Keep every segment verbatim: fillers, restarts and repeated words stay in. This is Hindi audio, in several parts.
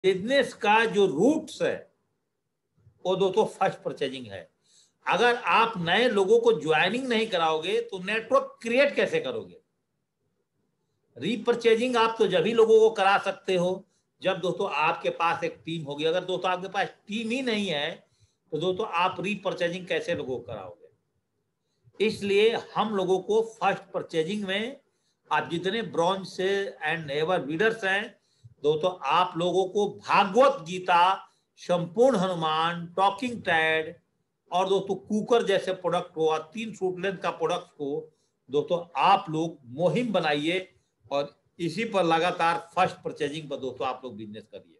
बिजनेस का जो रूट्स है वो दोस्तों फर्स्ट परचेजिंग है। अगर आप नए लोगों को ज्वाइनिंग नहीं कराओगे तो नेटवर्क क्रिएट कैसे करोगे? रीपरचेजिंग आप तो जब ही लोगों को करा सकते हो जब दोस्तों आपके पास एक टीम होगी। अगर दोस्तों आपके पास टीम ही नहीं है तो दोस्तों आप रीपरचेजिंग कैसे लोगों को कराओगे? इसलिए हम लोगों को फर्स्ट परचेजिंग में आप जितने ब्रॉन्ज से एंड एवर लीडर्स हैं दोस्तों, आप लोगों को भागवत गीता, संपूर्ण हनुमान, टॉकिंग टैड और दोस्तों कुकर जैसे प्रोडक्ट को और तीन फुट लेंथ का प्रोडक्ट को दोस्तों आप लोग मुहिम बनाइए और इसी पर लगातार फर्स्ट परचेजिंग पर दोस्तों आप लोग बिजनेस करिए।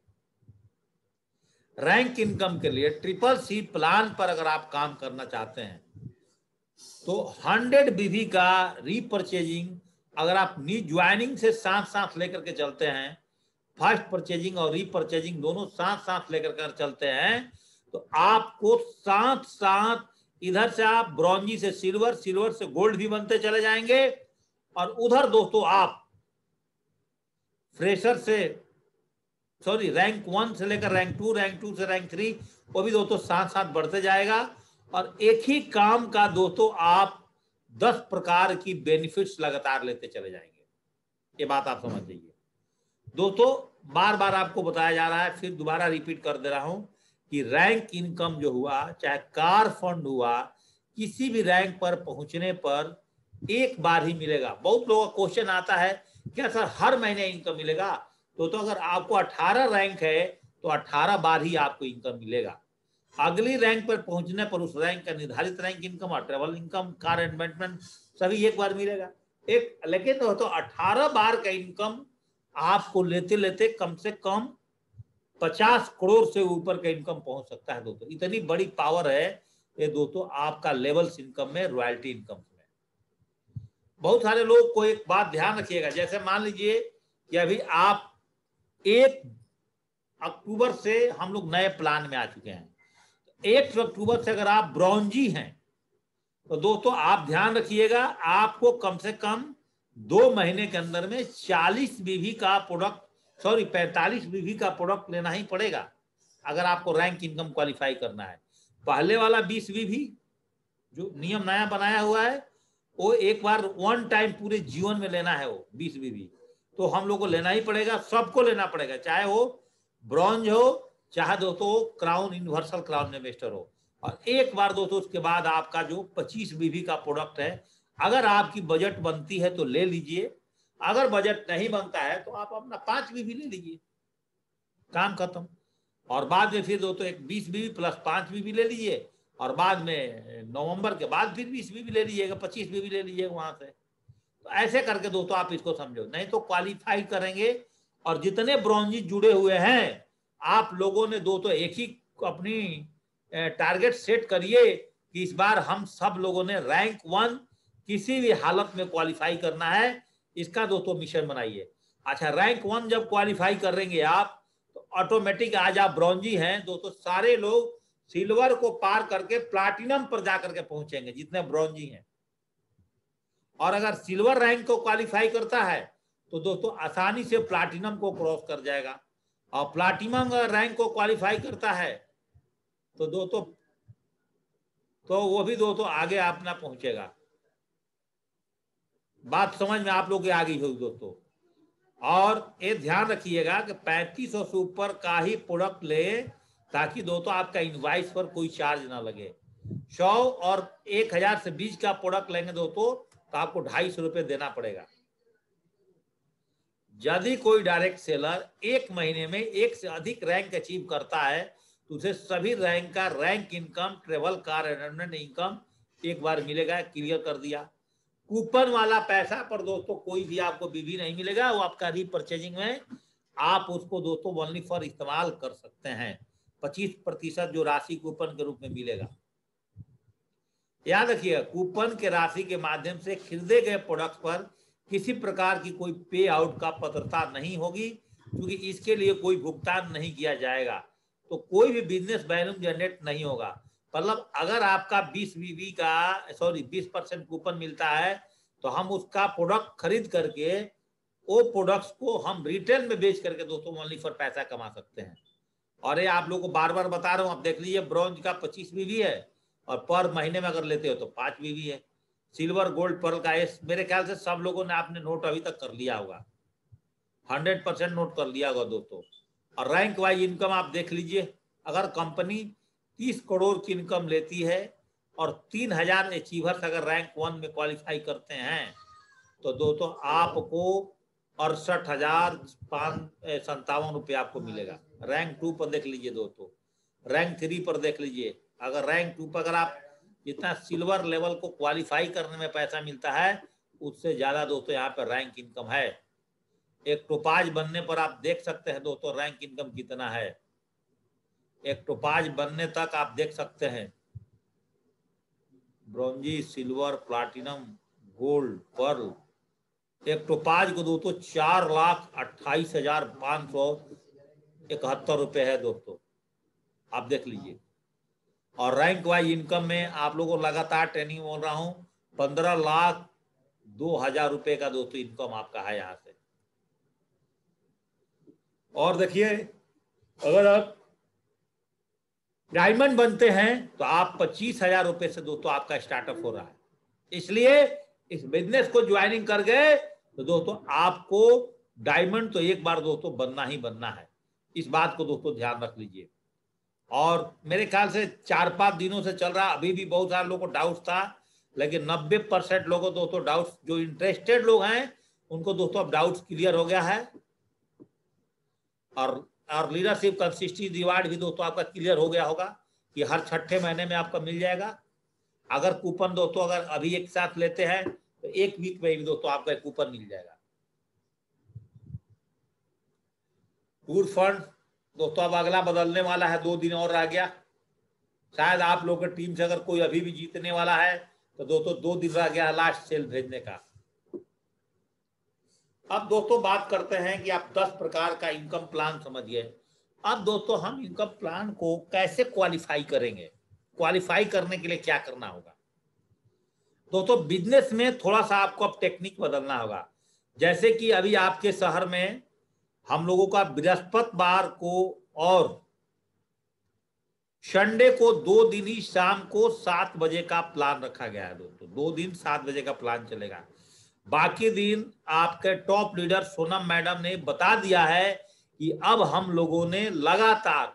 रैंक इनकम के लिए ट्रिपल सी प्लान पर अगर आप काम करना चाहते हैं तो हंड्रेड बीवी का रीपरचेजिंग अगर आप न्यू ज्वाइनिंग से साथ साथ लेकर के चलते हैं, फर्स्ट परचेजिंग और रीपरचेजिंग दोनों साथ साथ लेकर कर चलते हैं तो आपको साथ साथ इधर से आप ब्रॉन्जी से सिल्वर, सिल्वर से गोल्ड भी बनते चले जाएंगे और उधर दोस्तों आप फ्रेशर से सॉरी रैंक वन से लेकर रैंक टू, रैंक टू से रैंक थ्री वो भी दोस्तों साथ साथ बढ़ते जाएगा और एक ही काम का दोस्तों आप दस प्रकार की बेनिफिट्स लगातार लेते चले जाएंगे। ये बात आप समझ जाइए दोस्तों। बार बार आपको बताया जा रहा है, फिर दोबारा रिपीट कर दे रहा हूं कि रैंक इनकम जो हुआ, चाहे कार फंड हुआ, किसी भी रैंक पर पहुंचने पर एक बार ही मिलेगा। बहुत लोगों का क्वेश्चन आता है क्या सर हर महीने इनकम मिलेगा? तो तो अगर आपको अठारह रैंक है तो अठारह बार ही आपको इनकम मिलेगा। अगली रैंक पर पहुंचने पर उस रैंक का निर्धारित रैंक इनकम और ट्रेवल इनकम, कार इन्वेस्टमेंट सभी एक बार मिलेगा एक। लेकिन तो अठारह बार का इनकम आपको लेते लेते कम से कम पचास करोड़ से ऊपर का इनकम पहुंच सकता है दोस्तों। इतनी बड़ी पावर है ये दोस्तों आपका लेवल्स इनकम में, रॉयल्टी इनकम में। बहुत सारे लोग को एक बात ध्यान रखिएगा, जैसे मान लीजिए कि अभी आप एक अक्टूबर से हम लोग नए प्लान में आ चुके हैं, एक अक्टूबर से अगर आप ब्रॉन्जी हैं तो दोस्तों आप ध्यान रखिएगा आपको कम से कम दो महीने के अंदर में चालीस बीवी का प्रोडक्ट सॉरी पैंतालीस बीवी का प्रोडक्ट लेना ही पड़ेगा अगर आपको रैंक इनकम क्वालिफाई करना है। पहले वाला बीस बीवी जो नियम नया बनाया हुआ है वो एक बार वन टाइम पूरे जीवन में लेना है, वो बीस बीवी तो हम लोग को लेना ही पड़ेगा, सबको लेना पड़ेगा, चाहे वो ब्रॉन्ज हो चाहे दोस्तों क्राउन यूनिवर्सल क्राउन इन्वेस्टर हो। और एक बार दोस्तों उसके बाद आपका जो पच्चीस बीवी का प्रोडक्ट है, अगर आपकी बजट बनती है तो ले लीजिए, अगर बजट नहीं बनता है तो आप अपना पांच बीवी ले लीजिए, काम खत्म। और बाद में फिर दोस्तों एक बीस बीवी प्लस पांच बीवी ले लीजिए और बाद में नवंबर के बाद फिर बीस बीवी ले लीजिएगा, पच्चीस बीवी ले लीजिएगा वहां से। तो ऐसे करके दोस्तों आप इसको समझो, नहीं तो क्वालिफाई करेंगे। और जितने ब्रॉन्जी जुड़े हुए हैं आप लोगों ने दोस्तों एक ही अपनी टारगेट सेट करिए कि इस बार हम सब लोगों ने रैंक वन किसी भी हालत में क्वालिफाई करना है, इसका दोस्तों मिशन बनाइए। अच्छा, रैंक वन जब क्वालिफाई करेंगे आप तो ऑटोमेटिक आज आप ब्रॉन्जी हैं दोस्तों, सारे लोग सिल्वर को पार करके प्लाटिनम पर जाकर के पहुंचेंगे जितने ब्रॉन्जी हैं। और अगर सिल्वर रैंक को क्वालिफाई करता है तो दोस्तों आसानी से प्लाटिनम को क्रॉस कर जाएगा, और प्लाटिनम रैंक को क्वालिफाई करता है तो दोस्तों तो वो भी दोस्तों आगे अपना पहुंचेगा। बात समझ में आप लोग आ गई होगी दोस्तों। और ये ध्यान रखिएगा कि पैंतीस सौ से ऊपर का ही प्रोडक्ट ले ताकि दोस्तों आपका इनवाइस पर कोई चार्ज ना लगे। सौ और एक हजार से बीस का प्रोडक्ट लेंगे दोस्तों तो आपको ढाई सौ रुपये देना पड़ेगा। यदि कोई डायरेक्ट सेलर एक महीने में एक से अधिक रैंक अचीव करता है तो उसे सभी रैंक का रैंक इनकम, ट्रेवल, कार एनमेंट इनकम एक बार मिलेगा। क्लियर कर दिया। कूपन वाला पैसा पर दोस्तों कोई भी आपको बीवी नहीं मिलेगा, वो आपका रीपरचेजिंग में आप उसको दोस्तों ओनली फॉर इस्तेमाल कर सकते हैं। पच्चीस प्रतिशत जो राशि कूपन के रूप में मिलेगा, याद रखिएगा कूपन के राशि के माध्यम से खरीदे गए प्रोडक्ट पर किसी प्रकार की कोई पे आउट का पात्रता नहीं होगी, क्योंकि इसके लिए कोई भुगतान नहीं किया जाएगा, तो कोई भी बिजनेस वैल्यू जनरेट नहीं होगा। मतलब अगर आपका बीस बीवी का सॉरी बीस परसेंट कूपन मिलता है तो हम उसका प्रोडक्ट खरीद करके वो प्रोडक्ट्स को हम रिटेल में बेच करके दोस्तों ओनली फॉर पैसा कमा सकते हैं। और ये आप लोगों को बार बार बता रहा हूँ, आप देख लीजिए ब्रॉन्ज का पच्चीस बीवी है और पर महीने में अगर लेते हो तो पांच बीवी है। सिल्वर गोल्ड पर्ल का एस मेरे ख्याल से सब लोगों ने आपने नोट अभी तक कर लिया होगा, हंड्रेड परसेंट नोट कर लिया होगा दोस्तों। और रैंक वाइज इनकम आप देख लीजिए, अगर कंपनी तीस करोड़ की इनकम लेती है और तीन हजार अचीवर्स अगर रैंक वन में क्वालिफाई करते हैं तो दोस्तों आपको अड़सठ हजार पाँच संतावन रुपये आपको मिलेगा। रैंक टू पर देख लीजिए दोस्तों, रैंक थ्री पर देख लीजिए, अगर रैंक टू पर अगर आप जितना सिल्वर लेवल को क्वालिफाई करने में पैसा मिलता है उससे ज्यादा दोस्तों यहाँ पर रैंक इनकम है। एक टोपाज बनने पर आप देख सकते हैं दोस्तों रैंक इनकम कितना है। एक टोपाज बनने तक आप देख सकते हैं bronze, silver, platinum, gold, pearl, एक टोपाज को दोस्तों चार लाख अट्ठाईस हजार पांच सौ इकहत्तर रुपए है दोस्तों, आप देख लीजिए। और रैंक वाइज इनकम में आप लोगों को लगातार ट्रेनिंग बोल रहा हूं, पंद्रह लाख दो हजार रुपए का दोस्तों इनकम आपका है यहां से। और देखिए अगर आप डायमंड बनते हैं तो आप पच्चीस हजार रुपए से दोस्तों आपका स्टार्टअप हो रहा है। इसलिए इस बिजनेस को ज्वाइनिंग कर गए तो दोस्तों आपको डायमंड तो एक बार दोस्तों बनना ही बनना है, इस बात को दोस्तों ध्यान रख लीजिए। और मेरे ख्याल से चार पांच दिनों से चल रहा, अभी भी बहुत सारे लोगों को डाउट था, लेकिन नब्बे परसेंट लोगों दोस्तों डाउट्स, जो इंटरेस्टेड लोग हैं उनको दोस्तों अब डाउट्स क्लियर हो गया है। और और लीडरशिप कंसिस्टेंसी रिवार्ड भी दोस्तों आपका क्लियर हो गया होगा कि हर छठे महीने में आपका मिल जाएगा। अगर कूपन दोस्तों अगर अभी एक साथ लेते हैं तो एक वीक में भी दोस्तों आपका कूपन मिल जाएगा। टूर फंड दोस्तों अब अगला बदलने वाला है, दो दिन और रह गया। शायद आप लोगों की टीम से अगर कोई अभी भी जीतने वाला है तो दोस्तों दो दिन रह गया लास्ट सेल भेजने का। अब दोस्तों बात करते हैं कि आप दस प्रकार का इनकम प्लान समझिए। अब दोस्तों हम इनकम प्लान को कैसे क्वालिफाई करेंगे, क्वालिफाई करने के लिए क्या करना होगा। दोस्तों बिजनेस में थोड़ा सा आपको अब टेक्निक बदलना होगा। जैसे कि अभी आपके शहर में हम लोगों का बृहस्पतिवार को और संडे को दो दिन ही शाम को सात बजे का प्लान रखा गया है दोस्तों, दो दिन सात बजे का प्लान चलेगा। बाकी दिन आपके टॉप लीडर सोनम मैडम ने बता दिया है कि अब हम लोगों ने लगातार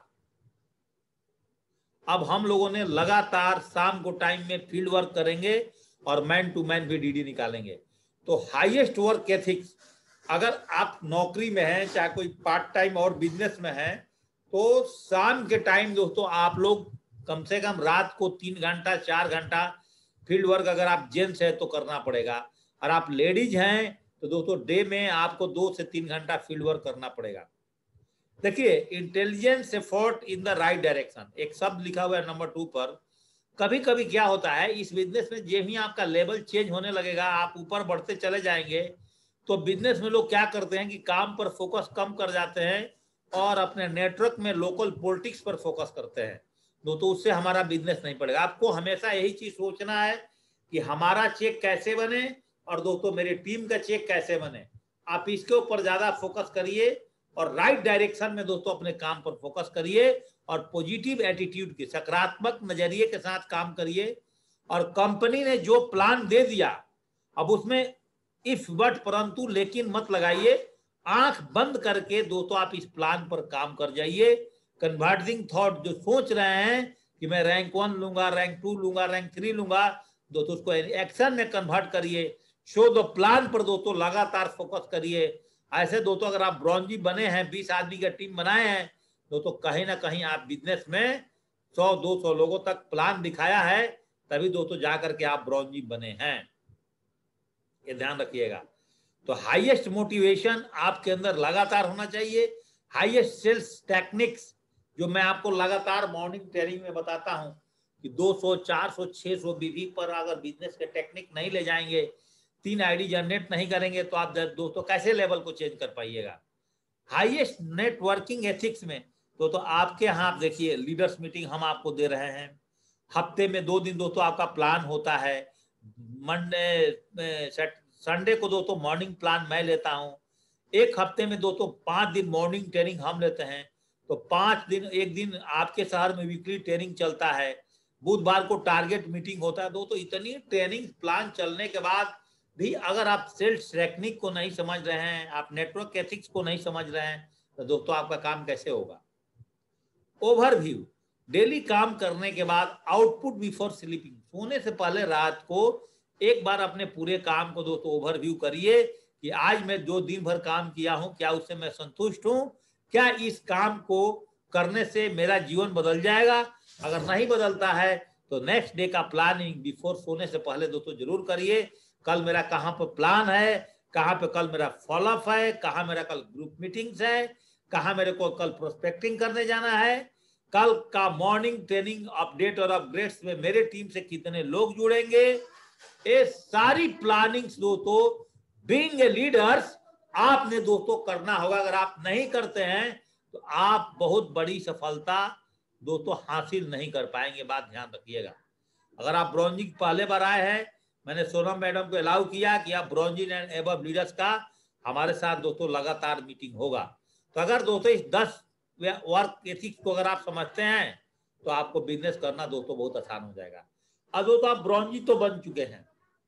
अब हम लोगों ने लगातार शाम को टाइम में फील्ड वर्क करेंगे और मैन टू मैन भी डीडी निकालेंगे। तो हाईएस्ट वर्क एथिक्स, अगर आप नौकरी में हैं चाहे कोई पार्ट टाइम और बिजनेस में हैं, तो शाम के टाइम दोस्तों आप लोग कम से कम रात को तीन घंटा चार घंटा फील्ड वर्क अगर आप जेंट्स है तो करना पड़ेगा, और आप लेडीज हैं तो दोस्तों डे में आपको दो से तीन घंटा फील्ड वर्क करना पड़ेगा। देखिए intelligence effort in the right direction, एक शब्द लिखा हुआ है नंबर टू पर। कभी कभी क्या होता है इस बिजनेस में, जो ही आपका लेवल चेंज होने लगेगा, आप ऊपर बढ़ते चले जाएंगे, तो बिजनेस में लोग क्या करते हैं कि काम पर फोकस कम कर जाते हैं और अपने नेटवर्क में लोकल पॉलिटिक्स पर फोकस करते हैं। दोस्तों उससे हमारा बिजनेस नहीं पड़ेगा। आपको हमेशा यही चीज सोचना है कि हमारा चेक कैसे बने और दोस्तों मेरी टीम का चेक कैसे बने। आप इसके ऊपर ज्यादा फोकस करिए और राइट डायरेक्शन में दोस्तों अपने काम पर फोकस करिए और पॉजिटिव एटीट्यूड के सकारात्मक नजरिए के साथ काम करिए। और कंपनी ने जो प्लान दे दिया अब उसमें इफ बट परंतु लेकिन मत लगाइए, आंख बंद करके दोस्तों आप इस प्लान पर काम कर जाइए। कन्वर्टिंग थॉट, जो सोच रहे हैं कि मैं रैंक वन लूंगा, रैंक टू लूंगा, रैंक थ्री लूंगा, दोस्तों उसको एक्शन में कन्वर्ट करिए। शो द प्लान पर दोस्तों लगातार फोकस करिए। ऐसे दोस्तों अगर आप ब्रॉन्जी बने हैं, बीस आदमी का टीम बनाए हैं, दोस्तों कहीं ना कहीं आप बिजनेस में सौ दो सौ लोगों तक प्लान दिखाया है, तभी दोस्तों जाकर के आप ब्रॉन्जी बने हैं, ये ध्यान रखिएगा। तो हाईएस्ट मोटिवेशन आपके अंदर लगातार होना चाहिए। हाईएस्ट सेल्स टेक्निक्स जो मैं आपको लगातार मॉर्निंग ट्रेनिंग में बताता हूं कि दो सौ, चार सौ, छह सौ बीवी पर अगर बिजनेस के टेक्निक नहीं ले जाएंगे, तीन आईडी जनरेट नहीं करेंगे, तो आप दोस्तों कैसे लेवल को चेंज कर पाइएगा। हाईएस्ट नेटवर्किंग एथिक्स में तो तो आपके यहाँ आप देखिए लीडर्स मीटिंग हम आपको दे रहे हैं, हफ्ते में दो दिन दोस्तों आपका प्लान होता है। मंडे संडे को दोस्तों मॉर्निंग प्लान मैं लेता हूँ, एक हफ्ते में दोस्तों पांच दिन मॉर्निंग ट्रेनिंग हम लेते हैं, तो पांच दिन, एक दिन आपके शहर में वीकली ट्रेनिंग चलता है, बुधवार को टारगेट मीटिंग होता है। दोस्तों इतनी ट्रेनिंग प्लान चलने के बाद भी अगर आप सेल्स टेक्निक को नहीं समझ रहे हैं, आप नेटवर्क एथिक्स को नहीं समझ रहे हैं, तो दोस्तों आपका काम कैसे होगा। ओवरव्यू, डेली काम करने के बाद आउटपुट बिफोर स्लीपिंग, सोने से पहले रात को एक बार अपने पूरे काम को दोस्तों ओवरव्यू करिए कि आज मैं जो दिन भर काम किया हूं, क्या उससे मैं संतुष्ट हूं, क्या इस काम को करने से मेरा जीवन बदल जाएगा। अगर नहीं बदलता है तो नेक्स्ट डे का प्लानिंग बिफोर सोने से पहले दोस्तों जरूर करिए। कल मेरा कहाँ पर प्लान है, कहाँ पे कल मेरा फॉलोअप है, कहाँ मेरा कल ग्रुप मीटिंग्स है, कहाँ मेरे को कल प्रोस्पेक्टिंग करने जाना है, कल का मॉर्निंग ट्रेनिंग अपडेट और अपग्रेड्स में मेरे टीम से कितने लोग जुड़ेंगे। ये सारी प्लानिंग्स दोस्तों बीइंग ए लीडर्स आपने दोस्तों करना होगा। अगर आप नहीं करते हैं तो आप बहुत बड़ी सफलता दोस्तों हासिल नहीं कर पाएंगे, बात ध्यान रखिएगा। अगर आप ब्रॉन्जिंग पहले बार आए हैं, मैंने सोनम मैडम को अलाउ किया कि आप ब्रॉन्जिंग एंड एबव लीडर्स का हमारे साथ दोस्तों लगातार मीटिंग होगा। तो अगर दोस्तों इस दस वर्क एथिक्स को अगर आप समझते हैं तो आपको बिजनेस करना दोस्तों बहुत आसान हो जाएगा। अब दोस्तों आप ब्रॉन्जी तो बन चुके हैं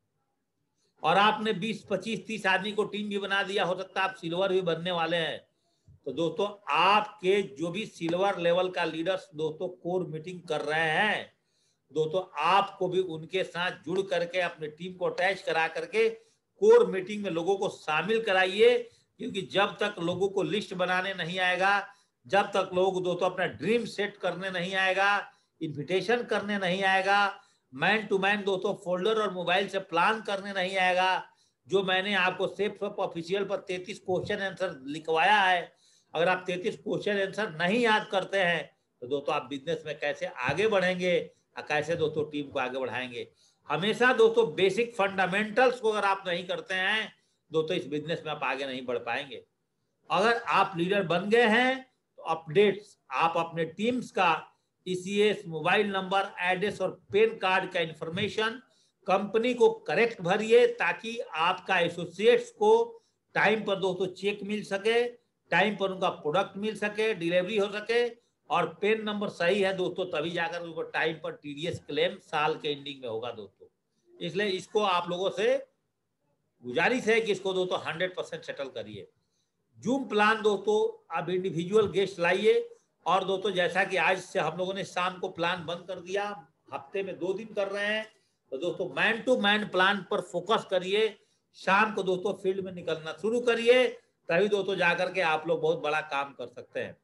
और आपने बीस पच्चीस तीस आदमी को टीम भी बना दिया, हो सकता है आप सिल्वर भी बनने वाले हैं। तो दोस्तों आपके जो भी सिल्वर लेवल का लीडर्स दोस्तों कोर मीटिंग कर रहे हैं, दोस्तों आपको भी उनके साथ जुड़ करके अपनी टीम को अटैच करा करके कोर मीटिंग में लोगों को शामिल कराइए। क्योंकि जब तक लोगों को लिस्ट बनाने नहीं आएगा, जब तक लोग दोस्तों अपना ड्रीम सेट करने नहीं आएगा, इन्विटेशन करने नहीं आएगा, मैन टू मैन दोस्तों फोल्डर और मोबाइल से प्लान करने नहीं आएगा, जो मैंने आपको सेफ ऑफिशियल पर तैंतीस क्वेश्चन आंसर लिखवाया है, अगर आप तैंतीस क्वेश्चन आंसर नहीं याद करते हैं तो दोस्तों आप बिजनेस में कैसे आगे बढ़ेंगे, कैसे दोस्तों टीम को आगे बढ़ाएंगे। हमेशा दोस्तों बेसिक फंडामेंटल्स को अगर आप नहीं करते हैं दोस्तों इस बिजनेस में आप आगे नहीं बढ़ पाएंगे। अगर आप लीडर बन गए हैं तो अपडेट्स आप अपने टीम्स का ईसीएस, मोबाइल नंबर, एड्रेस और पैन कार्ड का इंफॉर्मेशन कंपनी को करेक्ट भरिए, ताकि आपका एसोसिएट्स को टाइम पर दोस्तों चेक मिल सके, टाइम पर उनका प्रोडक्ट मिल सके, डिलीवरी हो सके, और पेन नंबर सही है दोस्तों तभी जाकर उनको टाइम पर टीडीएस क्लेम साल के एंडिंग में होगा दोस्तों। इसलिए इसको आप लोगों से गुजारिश है कि इसको दोस्तों हंड्रेड परसेंट सेटल करिए। जूम प्लान दोस्तों आप इंडिविजुअल गेस्ट लाइए, और दोस्तों जैसा कि आज से हम लोगों ने शाम को प्लान बंद कर दिया, हफ्ते में दो दिन कर रहे हैं, तो दोस्तों मैन टू मैन प्लान पर फोकस करिए। शाम को दोस्तों फील्ड में निकलना शुरू करिए, तभी दोस्तों जाकर के आप लोग बहुत बड़ा काम कर सकते हैं।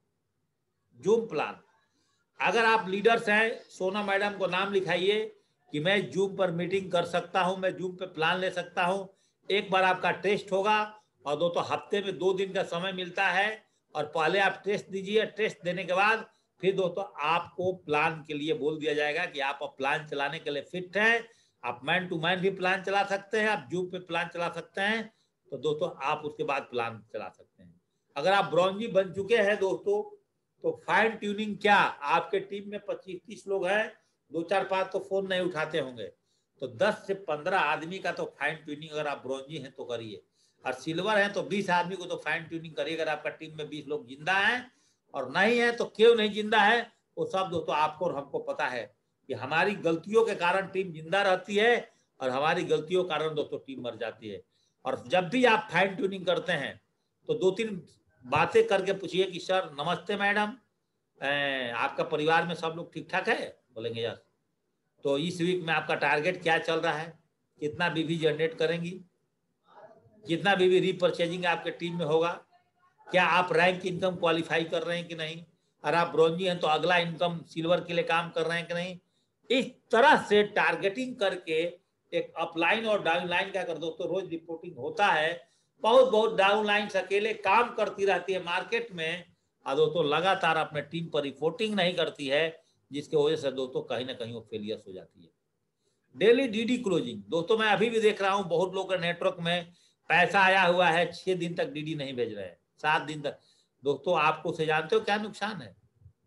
जूम प्लान, अगर आप लीडर्स हैं, सोना मैडम को नाम लिखाइए कि मैं जूम पर मीटिंग कर सकता हूं, मैं जूम पे प्लान ले सकता हूं। एक बार आपका टेस्ट होगा और दोस्तों हफ्ते में दो दिन का समय मिलता है, और पहले आप टेस्ट दीजिए, टेस्ट देने के बाद फिर दोस्तों आपको प्लान के लिए बोल दिया जाएगा कि आप अब प्लान चलाने के लिए फिट हैं। आप मैन टू मैन भी प्लान चला सकते हैं, आप जूम पे प्लान चला सकते हैं, तो दोस्तों आप उसके बाद प्लान चला सकते हैं। अगर आप ब्रॉन्जी बन चुके हैं दोस्तों तो फाइन ट्यूनिंग क्या, आपके टीम में पच्चीस तीस लोग हैं, दो चार पांच तो फोन नहीं उठाते होंगे, तो दस से पंद्रह आदमी का तो फाइन ट्यूनिंग अगर आप ब्रॉन्जी हैं तो करिए, और सिल्वर हैं तो बीस आदमी को तो फाइन ट्यूनिंग करिए। अगर आपका टीम में बीस लोग जिंदा हैं और नहीं है तो क्यों नहीं जिंदा है, वो सब दोस्तों आपको और हमको पता है कि हमारी गलतियों के कारण टीम जिंदा रहती है और हमारी गलतियों के कारण दोस्तों टीम मर जाती है। और जब भी आप फाइन ट्यूनिंग करते हैं तो दो तीन बातें करके पूछिए कि सर नमस्ते मैडम, आपका परिवार में सब लोग ठीक ठाक है, बोलेंगे यस, तो इस वीक में आपका टारगेट क्या चल रहा है, कितना बीवी जनरेट करेंगी, कितना बीवी रीपरचेजिंग आपके टीम में होगा, क्या आप रैंक इनकम क्वालिफाई कर रहे हैं कि नहीं, अगर आप ब्रॉन्जी हैं तो अगला इनकम सिल्वर के लिए काम कर रहे हैं कि नहीं। इस तरह से टारगेटिंग करके एक अपलाइन और डाउन लाइन का कर दोस्तों रोज रिपोर्टिंग होता है। बहुत बहुत डाउन लाइन अकेले काम करती रहती है मार्केट में, और दोस्तों लगातार अपने टीम पर रिपोर्टिंग नहीं करती है, जिसकी वजह से दोस्तों कहीं ना कहीं वो फेलियर्स हो जाती है। डेली डीडी क्लोजिंग, दोस्तों मैं अभी भी देख रहा हूं बहुत लोग का नेटवर्क में पैसा आया हुआ है, छह दिन तक डीडी नहीं भेज रहे हैं, सात दिन तक। दोस्तों आपको से जानते हो क्या नुकसान है?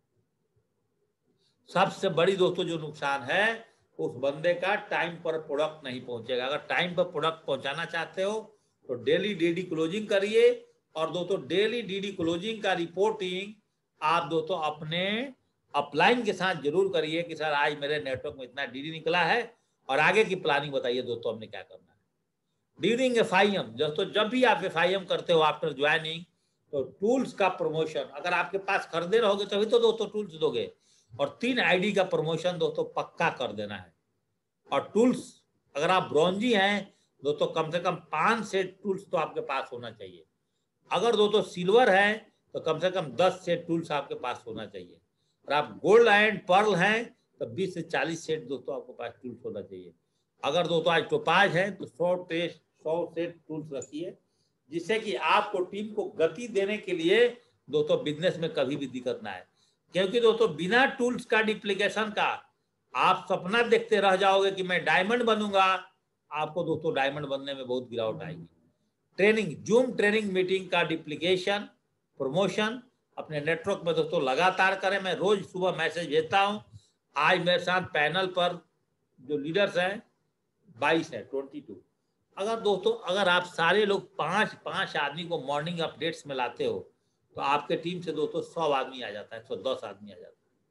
सबसे बड़ी दोस्तों जो नुकसान है उस बंदे का टाइम पर प्रोडक्ट नहीं पहुंचेगा। अगर टाइम पर प्रोडक्ट पहुंचाना चाहते हो तो डेली डीडी क्लोजिंग करिए, और दोस्तों डेली डीडी क्लोजिंग का रिपोर्टिंग आप दोस्तों अपने अपलाइन के साथ जरूर करिए कि सर आज मेरे नेटवर्क में इतना डीडी निकला है और आगे की प्लानिंग बताइए दोस्तों हमने क्या करना है। ड्यूरिंग एफ आई एम दोस्तों जब भी आप एफ आई एम करते हो आफ्टर ज्वाइनिंग तो टूल्स का प्रमोशन अगर आपके पास खरीदे रहोगे तभी तो दोस्तों टूल्स दोगे, और तीन आईडी का प्रमोशन दोस्तों पक्का कर देना है। और टूल्स अगर आप ब्रॉन्जी हैं दोस्तों कम से कम पांच सेट टूल्स तो आपके पास होना चाहिए। अगर दोस्तों सिल्वर है तो कम से कम दस सेट टूल्स आपके पास होना चाहिए। और आप गोल्ड एंड पर्ल हैं तो बीस से चालीस सेट दोस्तों आपके पास टूल्स होना चाहिए। अगर दोस्तों आज टोपाज है तो सौ टेस्ट सौ सेट टूल्स रखिए, जिससे कि आपको टीम को गति देने के लिए दोस्तों बिजनेस में कभी भी दिक्कत ना आए। क्योंकि दोस्तों बिना टूल्स का डिप्लीकेशन का आप सपना देखते रह जाओगे कि मैं डायमंड बनूंगा, आपको दोस्तों डायमंड बनने में बहुत गिरावट आएगी। ट्रेनिंग जूम ट्रेनिंग मीटिंग का डिप्लीकेशन प्रमोशन अपने नेटवर्क में दोस्तों लगातार करें। मैं रोज सुबह मैसेज भेजता हूं। आज मेरे साथ पैनल पर जो लीडर्स हैं बाईस है बाईस। अगर दोस्तों अगर आप सारे लोग पांच पांच आदमी को मॉर्निंग अपडेट्स में लाते हो तो आपके टीम से दोस्तों सौ आदमी आ जाता है, सौ दस आदमी आ जाता है।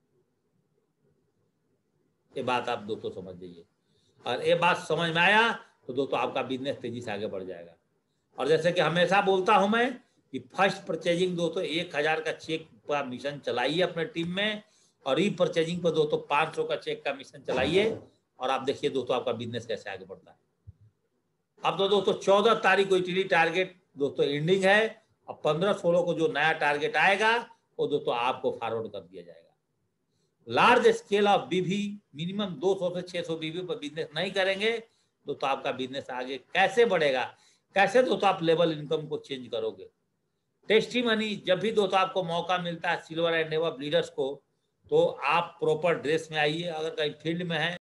ये बात आप दोस्तों समझ जाइए, और ये बात समझ में आया तो दोस्तों आपका बिजनेस तेजी से आगे बढ़ जाएगा। और जैसे कि हमेशा बोलता हूं मैं कि फर्स्ट परचेजिंग दोस्तों एक हजार का चेक का मिशन चलाइए अपने टीम में, और री परचेजिंग पर दोस्तों पांच सौ का चेक का मिशन चलाइए, और आप देखिए दोस्तों आपका बिजनेस कैसे आगे बढ़ता है। अब तो दोस्तों चौदह तारीख को ईटीडी टारगेट दोस्तों एंडिंग है। अब पंद्रह सोलह को जो नया टारगेट आएगा वो दोस्तों आपको फॉरवर्ड कर दिया जाएगा। Large scale of BV minimum दो सौ से छह सौ बीवी पर बिजनेस नहीं करेंगे दोस्तों आपका बिजनेस आगे कैसे बढ़ेगा, कैसे दोस्तों आप लेवल इनकम को चेंज करोगे। टेस्टिमनी जब भी दोस्तों आपको मौका मिलता है सिल्वर एंड एबव लीडर्स को, तो आप प्रॉपर ड्रेस में आइए। अगर कहीं फील्ड में है